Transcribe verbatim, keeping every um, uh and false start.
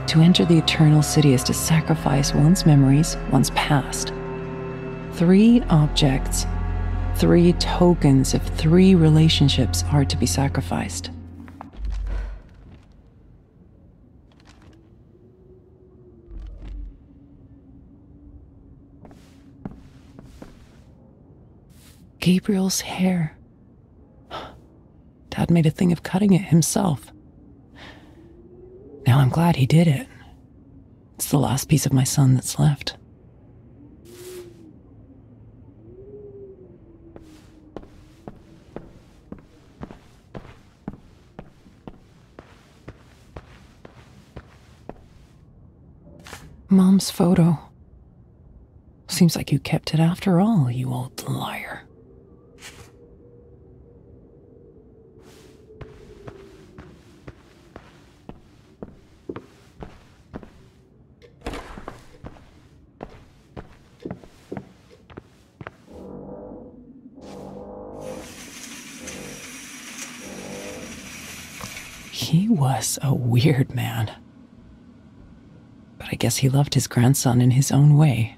To enter the eternal city is to sacrifice one's memories, one's past. Three objects, three tokens of three relationships are to be sacrificed. Gabriel's hair. Dad made a thing of cutting it himself. Now I'm glad he did it. It's the last piece of my son that's left. Mom's photo. Seems like you kept it after all, you old liar. He was a weird man. But I guess he loved his grandson in his own way.